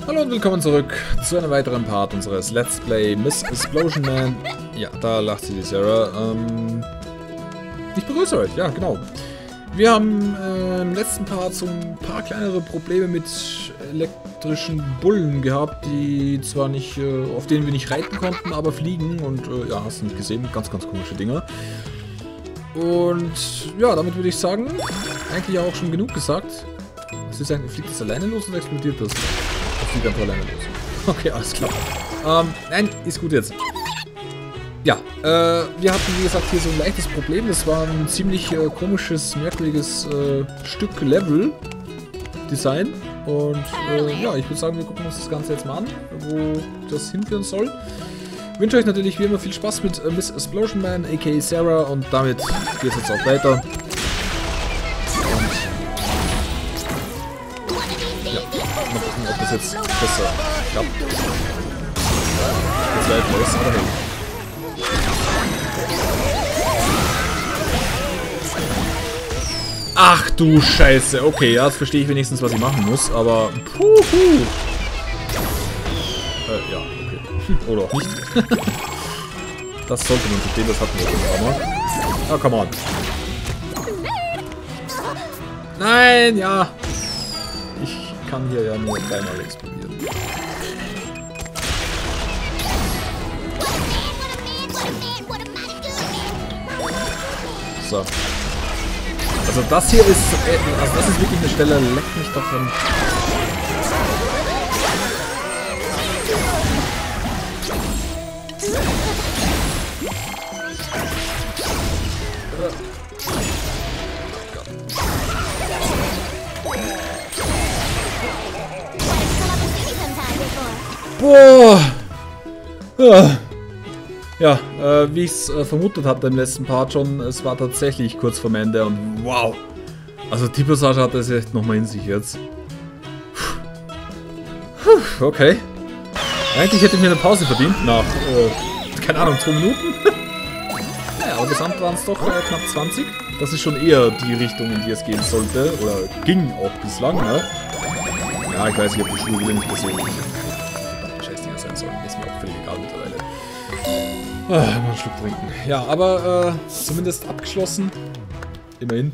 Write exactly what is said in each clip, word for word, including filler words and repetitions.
Hallo und willkommen zurück zu einem weiteren Part unseres Let's Play Miss Explosion Man. Ja, da lacht sie die Sarah. Ähm, ich begrüße euch, ja genau. Wir haben äh, im letzten Part so ein paar kleinere Probleme mit elektrischen Bullen gehabt, die zwar nicht, äh, auf denen wir nicht reiten konnten, aber fliegen und äh, ja, hast du nicht gesehen, ganz, ganz komische Dinger. Und ja, damit würde ich sagen, eigentlich auch schon genug gesagt. Was ist eigentlich, fliegt das alleine los oder explodiert das? Das fliegt einfach alleine los. Okay, alles klar. Ähm, nein, ist gut jetzt. Ja, äh, wir hatten wie gesagt hier so ein leichtes Problem. Das war ein ziemlich äh, komisches, merkwürdiges äh, Stück Level-Design. Und äh, ja, ich würde sagen, wir gucken uns das Ganze jetzt mal an, wo das hinführen soll. Ich wünsche euch natürlich wie immer viel Spaß mit äh, Miss Explosion Man, aka Sarah. Und damit geht es jetzt auch weiter. Mal gucken, ob das jetzt besser klappt. Jetzt läuft los, aber hey. Ach du Scheiße, okay, ja, jetzt verstehe ich wenigstens, was ich machen muss, aber puhu. Äh, ja, okay. Oder auch nicht. Das sollte man verstehen, das hatten wir schon ein paar Mal. Ah, come on. Nein, ja. Ich kann hier ja nur dreimal explodieren. So. Also das hier ist, äh, also das ist wirklich eine Stelle, leck mich davon. Boah! Ja, äh, wie ich es äh, vermutet hatte im letzten Part schon, es war tatsächlich kurz vorm Ende und wow! Also die Passage hat das echt nochmal in sich jetzt. Puh, okay. Eigentlich hätte ich mir eine Pause verdient nach, äh, keine Ahnung, zwei Minuten. Naja, aber gesamt waren es doch äh, knapp zwanzig. Das ist schon eher die Richtung, in die es gehen sollte. Oder ging auch bislang, ne? Ja, ich weiß, ich habe die Schule wieder nicht gesehen. Sein sollen. Ist mir auch völlig egal mittlerweile. Ah, mal einen Schluck trinken. Ja, aber äh, zumindest abgeschlossen. Immerhin.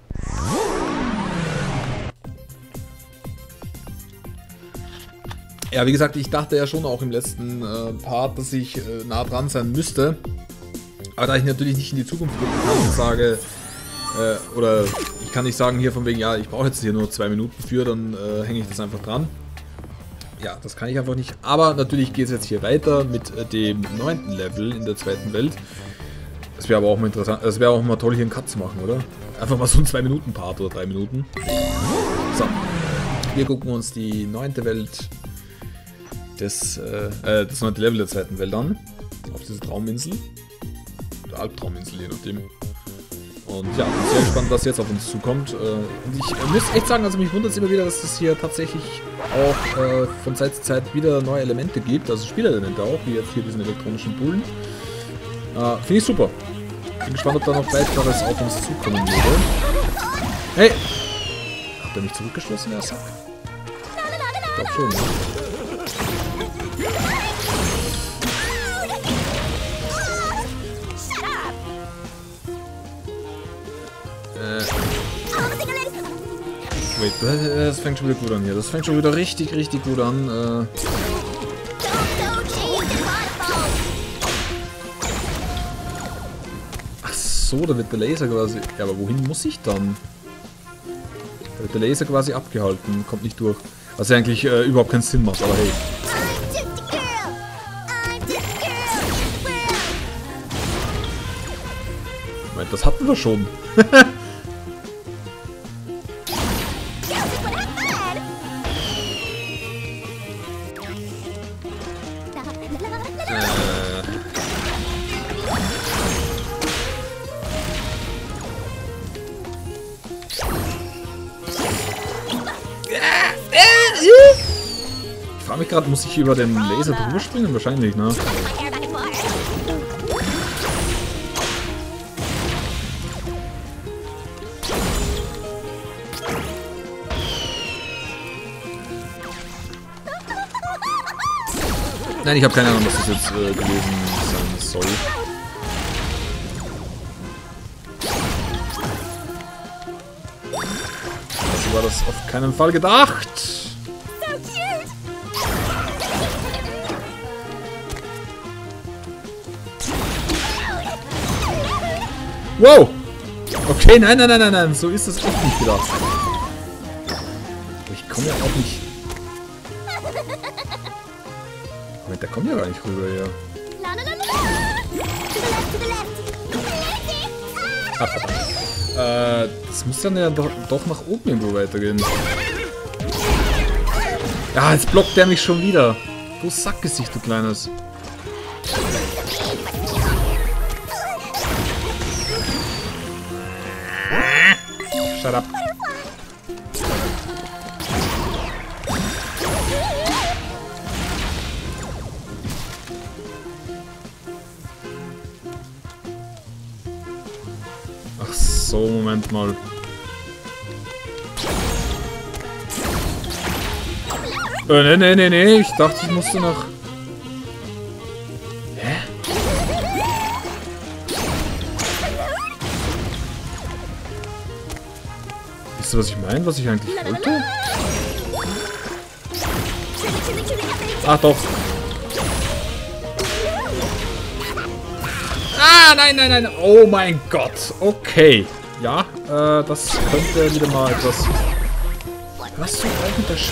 Ja, wie gesagt, ich dachte ja schon auch im letzten äh, Part, dass ich äh, nah dran sein müsste. Aber da ich natürlich nicht in die Zukunft gucken kann und sage, äh, oder ich kann nicht sagen hier von wegen, ja, ich brauche jetzt hier nur zwei Minuten für, dann äh, hänge ich das einfach dran. Ja, das kann ich einfach nicht. Aber natürlich geht es jetzt hier weiter mit äh, dem neunten Level in der zweiten Welt. Das wäre aber auch mal interessant. Es wäre auch mal toll, hier einen Cut zu machen, oder? Einfach mal so ein zwei Minuten Part oder drei Minuten. So. Wir gucken uns die neunte Welt des, äh, äh, das neunte Level der zweiten Welt an. Auf diese Trauminsel. Oder Albtrauminsel, je nachdem. Und ja, ich bin sehr gespannt, was jetzt auf uns zukommt. Und ich muss echt sagen, also mich wundert es immer wieder, dass es hier tatsächlich auch äh, von Zeit zu Zeit wieder neue Elemente gibt. Also Spielelemente auch, wie jetzt hier diesen elektronischen Bullen. Äh, Finde ich super. Bin gespannt, ob da noch weiteres auf uns zukommen würde. Hey! Hat er mich zurückgeschlossen, der Sack? Ich glaube schon, ne? Wait, das fängt schon wieder gut an hier. Das fängt schon wieder richtig, richtig gut an. Äh Ach so, da wird der Laser quasi... Ja, aber wohin muss ich dann? Da wird der Laser quasi abgehalten, kommt nicht durch. Was eigentlich äh, überhaupt keinen Sinn macht, aber hey. Moment, das hatten wir schon. Ich frage mich gerade, muss ich über den Laser drüber springen? Wahrscheinlich, ne? Nein, ich habe keine Ahnung, was das jetzt äh, gewesen sein soll. Also war das auf keinen Fall gedacht. Wow! Okay, nein, nein, nein, nein, nein, so ist das echt nicht gedacht. Ich komme ja auch nicht... Moment, der kommt ja gar nicht rüber hier. Ah, äh, das muss dann ja doch, doch nach oben irgendwo weitergehen. Ja, jetzt blockt der mich schon wieder. Du Sackgesicht, du Kleines. Shut up. Ach so, Moment mal. Äh, ne, ne, ne, ne. Ich dachte, ich musste nach... Hä? Wisst ihr, was ich meine? Was ich eigentlich wollte? Ach doch. Ah, nein, nein, nein. Oh mein Gott. Okay. Ja, äh, das könnte wieder mal etwas... Was du auch mit der Sch...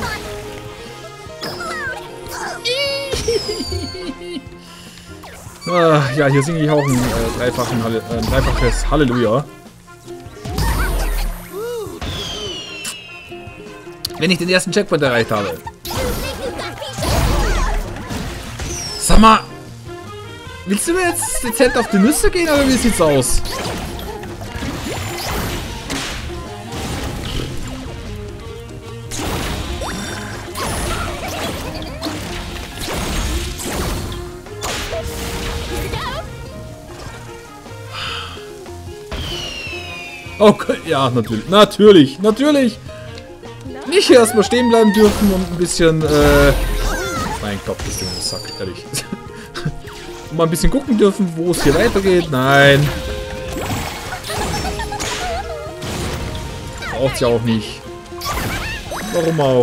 ah, ja, hier singe ich auch ein, äh, dreifachen Halle, äh, dreifaches Halleluja. Wenn ich den ersten Checkpoint erreicht habe. Sag mal, willst du mir jetzt dezent auf die Nüsse gehen oder wie sieht's aus? Okay, ja, natürlich, natürlich, natürlich. Nicht hier erstmal stehen bleiben dürfen und ein bisschen, äh... Mein Gott, das Ding ist Sack, ehrlich. Und mal ein bisschen gucken dürfen, wo es hier weitergeht. Nein. Braucht's ja auch nicht. Warum auch?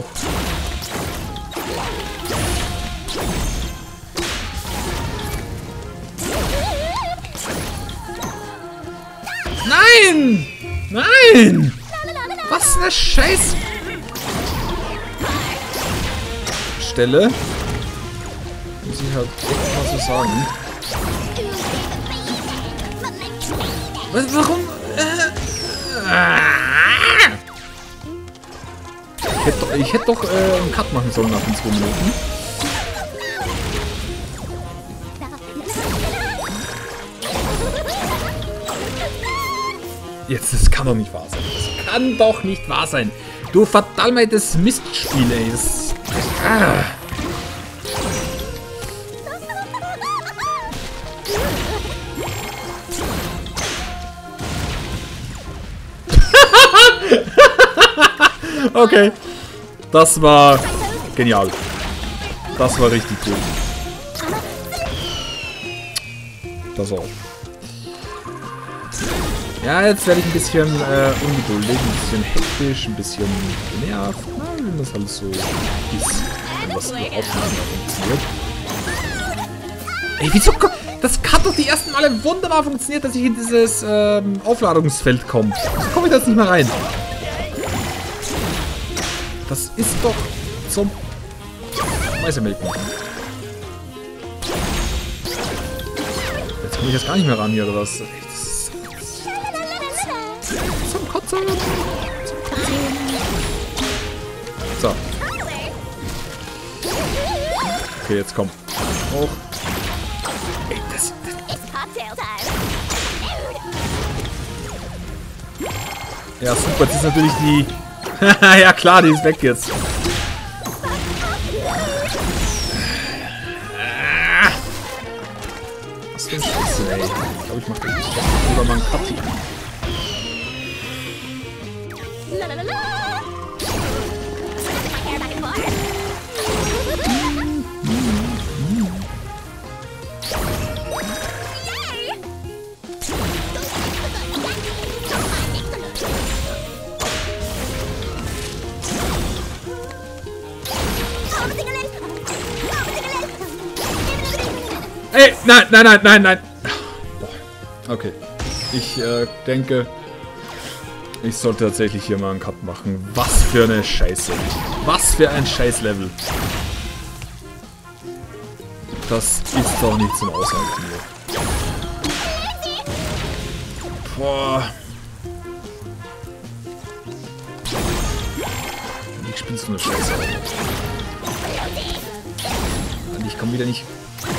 Nein! Nein! Was eine Scheiß... Stelle. Muss ich halt echt mal so sagen. Was, warum? Äh, ah! Ich hätte doch, ich hätte doch äh, einen Cut machen sollen nach den zwei Minuten. Jetzt, das kann doch nicht wahr sein. Das kann doch nicht wahr sein. Du verdammtes Mistspiel, ey. Das, ah. Okay. Das war genial. Das war richtig gut. Das auch. Ja, jetzt werde ich ein bisschen äh, ungeduldig, ein bisschen hektisch, ein bisschen genervt. Na, wenn das alles so ist, wenn das überhaupt nicht mehr funktioniert. Ey, wieso? Das kann doch die ersten Male wunderbar funktioniert, dass ich in dieses ähm, Aufladungsfeld komme. So komme ich da jetzt nicht mehr rein. Das ist doch zum Meistermelken. Jetzt komme ich jetzt gar nicht mehr ran hier, oder was? Zum Kotzen. Zum Kotzen. So. Okay, jetzt komm. Hoch. Ey, das... Ja, super. Jetzt ist natürlich die... ja klar, die ist weg jetzt. Was für ein Scheiße, ey. Ich glaube, ich mach den lieber mal einen Cut. Ey, nein, nein, nein, nein, nein. Okay. Ich äh, denke, ich sollte tatsächlich hier mal einen Cut machen. Was für eine Scheiße. Was für ein Scheiß-Level. Das ist doch nicht zum Aushalten hier. Boah. Ich spiele so eine Scheiße. Und ich komme wieder nicht.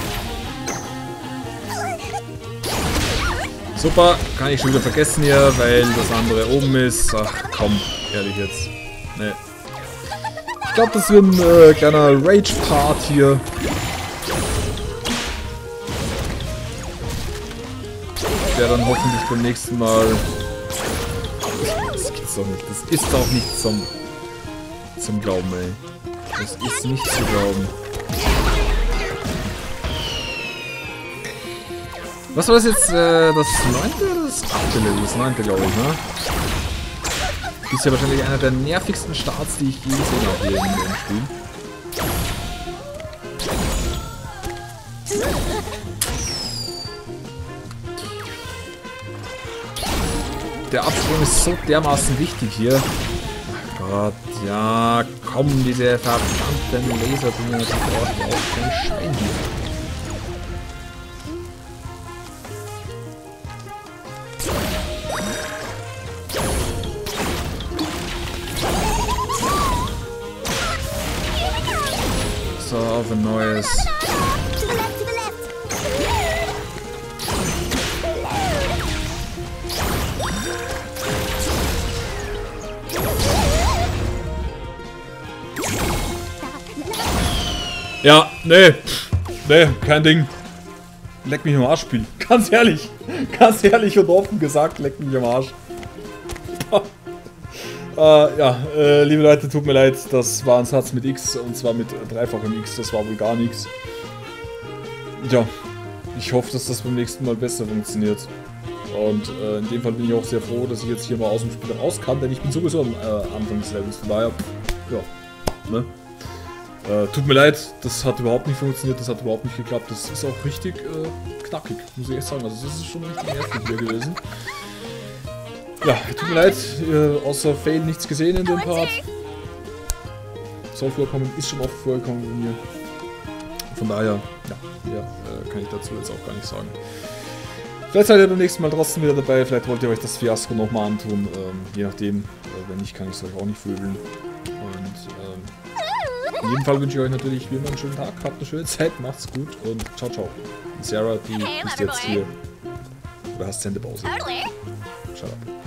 Super, kann ich schon wieder vergessen hier, weil das andere oben ist. Ach komm, ehrlich jetzt. Nee. Ich glaube, das wird ein äh, kleiner Rage-Part hier. Der dann hoffentlich beim nächsten Mal. Das gibt's doch nicht. Das ist doch nicht zum, zum Glauben, ey. Das ist nicht zu glauben. Was war das jetzt? Äh, das neunte oder das achte Level? Das neunte, glaube ich, ne? Das ist ja wahrscheinlich einer der nervigsten Starts, die ich je gesehen habe hier im Spiel. Der Absprung ist so dermaßen wichtig hier. Ach Gott, ja, komm, diese verdammten Laserdinger, die braucht ja auch kein Schwein hier. So, auf ein neues. Ja, nee, nee, kein Ding. Leck mich am Arsch, Spiel. Ganz ehrlich, ganz ehrlich und offen gesagt, leck mich am Arsch. Äh, ja, äh, liebe Leute, tut mir leid, das war ein Satz mit X und zwar mit dreifachem X, das war wohl gar nichts. Ja, ich hoffe, dass das beim nächsten Mal besser funktioniert. Und äh, in dem Fall bin ich auch sehr froh, dass ich jetzt hier mal aus dem Spiel raus kann, denn ich bin sowieso am äh, Anfang des Levels, von daher, ja, ne? Äh, tut mir leid, das hat überhaupt nicht funktioniert, das hat überhaupt nicht geklappt, das ist auch richtig äh, knackig, muss ich echt sagen, also das ist schon richtig nervig hier gewesen. Ja, tut mir leid, äh, außer Fail nichts gesehen in dem Part. Soll vorkommen, ist schon oft vorgekommen bei mir. Von daher, ja, ja äh, kann ich dazu jetzt auch gar nicht sagen. Vielleicht seid ihr beim nächsten Mal trotzdem wieder dabei, vielleicht wollt ihr euch das Fiasko nochmal antun, ähm, je nachdem. Äh, wenn nicht, kann ich es euch auch nicht vögeln. Und ähm, in jedem Fall wünsche ich euch natürlich wie immer einen schönen Tag, habt eine schöne Zeit, macht's gut und ciao, ciao. Sarah, die ist jetzt hier. Oder hast du Pause? Shut up.